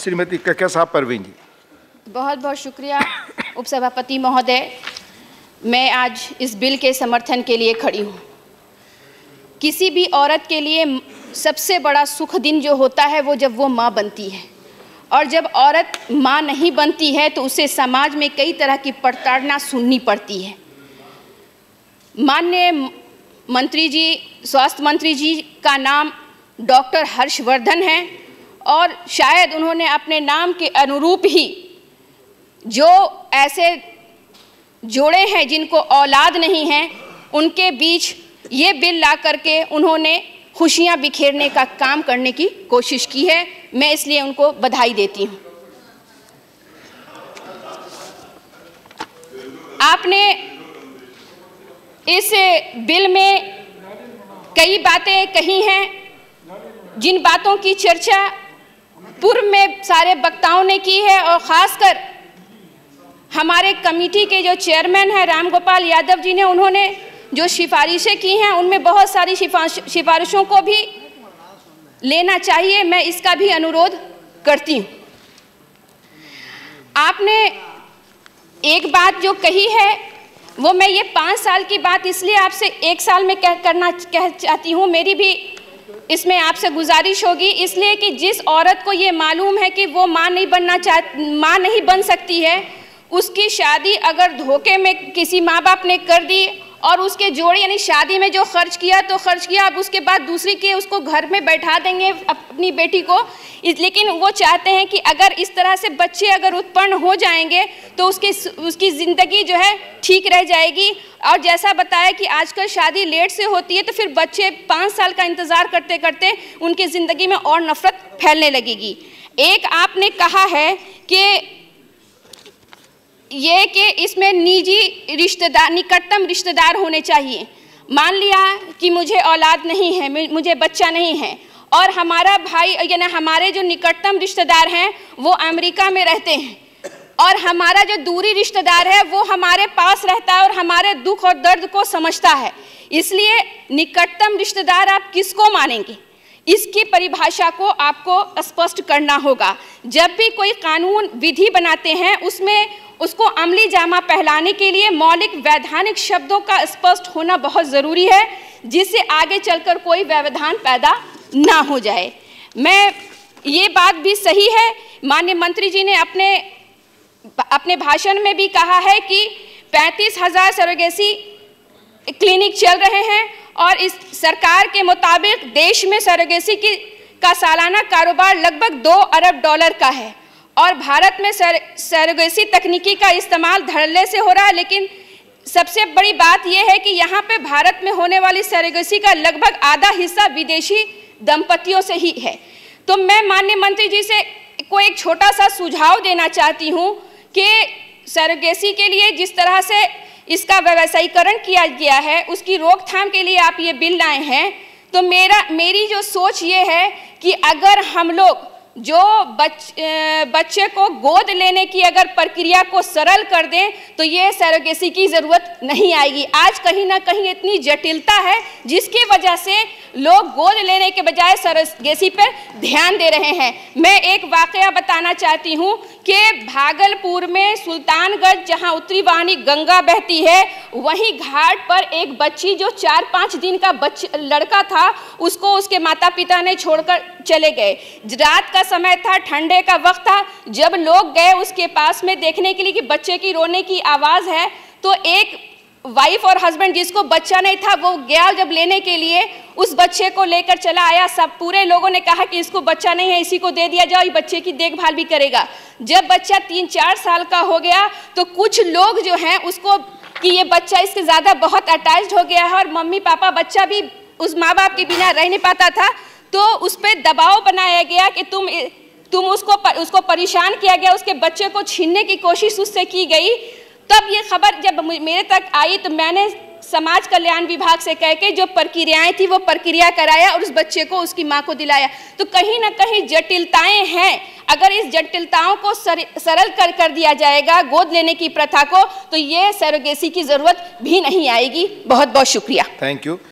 श्रीमती कहकशान परवीन जी। बहुत बहुत शुक्रिया उपसभापति महोदय। मैं आज इस बिल के समर्थन के लिए खड़ी हूँ। किसी भी औरत के लिए सबसे बड़ा सुख दिन जो होता है वो जब वो माँ बनती है, और जब औरत माँ नहीं बनती है तो उसे समाज में कई तरह की प्रताड़ना सुननी पड़ती है। माननीय मंत्री जी, स्वास्थ्य मंत्री जी का नाम डॉक्टर हर्षवर्धन है, और शायद उन्होंने अपने नाम के अनुरूप ही जो ऐसे जोड़े हैं जिनको औलाद नहीं है, उनके बीच ये बिल ला करके उन्होंने खुशियां बिखेरने का काम करने की कोशिश की है। मैं इसलिए उनको बधाई देती हूं। आपने इस बिल में कई बातें कही हैं, जिन बातों की चर्चा पूर्व में सारे वक्ताओं ने की है, और ख़ासकर हमारे कमेटी के जो चेयरमैन हैं राम गोपाल यादव जी ने, उन्होंने जो सिफारिशें की हैं उनमें बहुत सारी सिफारिशों को भी लेना चाहिए। मैं इसका भी अनुरोध करती हूँ। आपने एक बात जो कही है वो मैं ये 5 साल की बात इसलिए आपसे 1 साल में कह चाहती हूँ। मेरी भी इसमें आपसे गुजारिश होगी, इसलिए कि जिस औरत को ये मालूम है कि वो माँ नहीं बन सकती है, उसकी शादी अगर धोखे में किसी माँ बाप ने कर दी और उसके जोड़े यानी शादी में जो खर्च किया तो खर्च किया, अब उसके बाद दूसरी के उसको घर में बैठा देंगे अपनी बेटी को। लेकिन वो चाहते हैं कि अगर इस तरह से बच्चे अगर उत्पन्न हो जाएंगे तो उसकी ज़िंदगी जो है ठीक रह जाएगी। और जैसा बताया कि आजकल शादी लेट से होती है तो फिर बच्चे 5 साल का इंतज़ार करते करते उनकी ज़िंदगी में और नफ़रत फैलने लगेगी। एक आपने कहा है कि ये कि इसमें निजी रिश्तेदार, निकटतम रिश्तेदार होने चाहिए। मान लिया कि मुझे औलाद नहीं है, मुझे बच्चा नहीं है, और हमारा भाई यानी हमारे जो निकटतम रिश्तेदार हैं वो अमेरिका में रहते हैं, और हमारा जो दूरी रिश्तेदार है वो हमारे पास रहता है और हमारे दुख और दर्द को समझता है। इसलिए निकटतम रिश्तेदार आप किसको मानेंगे, इसकी परिभाषा को आपको स्पष्ट करना होगा। जब भी कोई कानून विधि बनाते हैं उसमें उसको अमली जामा पहनाने के लिए मौलिक वैधानिक शब्दों का स्पष्ट होना बहुत ज़रूरी है, जिससे आगे चलकर कोई व्यवधान पैदा ना हो जाए। मैं ये बात भी सही है, माननीय मंत्री जी ने अपने भाषण में भी कहा है कि 35,000 सरोगेसी क्लिनिक चल रहे हैं, और इस सरकार के मुताबिक देश में सरोगेसी का सालाना कारोबार लगभग $2 अरब का है, और भारत में सरोगेसी तकनीकी का इस्तेमाल धड़ल्ले से हो रहा है। लेकिन सबसे बड़ी बात यह है कि यहाँ पे भारत में होने वाली सरोगेसी का लगभग आधा हिस्सा विदेशी दंपतियों से ही है। तो मैं माननीय मंत्री जी से को एक छोटा सा सुझाव देना चाहती हूँ कि सरोगेसी के लिए जिस तरह से इसका व्यवसायीकरण किया गया है उसकी रोकथाम के लिए आप ये बिल लाए हैं, तो मेरी जो सोच ये है कि अगर हम लोग जो बच्चे को गोद लेने की अगर प्रक्रिया को सरल कर दें तो ये सरोगेसी की ज़रूरत नहीं आएगी। आज कहीं ना कहीं इतनी जटिलता है जिसकी वजह से लोग गोद लेने के बजाय सरोगेसी पर ध्यान दे रहे हैं। मैं एक वाकया बताना चाहती हूँ कि भागलपुर में सुल्तानगंज जहाँ उत्तरी वाहिनी गंगा बहती है, वहीं घाट पर एक बच्ची जो 4-5 दिन का लड़का था उसको उसके माता पिता ने छोड़कर चले गए। रात का समय था, ठंडे का वक्त था। जब लोग गए उसके पास में देखने के लिए कि बच्चे की रोने की आवाज़ है, तो एक वाइफ और हस्बैंड जिसको बच्चा नहीं था वो गया जब लेने के लिए, उस बच्चे को लेकर चला आया। सब पूरे लोगों ने कहा कि इसको बच्चा नहीं है, इसी को दे दिया जाओ, ये बच्चे की देखभाल भी करेगा। जब बच्चा 3-4 साल का हो गया तो कुछ लोग जो हैं उसको कि ये बच्चा इसके ज़्यादा बहुत अटैच्ड हो गया है और मम्मी पापा बच्चा भी उस माँ बाप के बिना रह नहीं पाता था, तो उस पर दबाव बनाया गया कि तुम उसको परेशान किया गया, उसके बच्चे को छीनने की कोशिश उससे की गई। तब ये खबर जब मेरे तक आई तो मैंने समाज कल्याण विभाग से कह के जो प्रक्रियाएं थी वो प्रक्रिया कराया और उस बच्चे को उसकी माँ को दिलाया। तो कहीं ना कहीं जटिलताएं हैं, अगर इस जटिलताओं को सरल कर दिया जाएगा गोद लेने की प्रथा को, तो ये सरोगेसी की ज़रूरत भी नहीं आएगी। बहुत बहुत शुक्रिया। Thank you.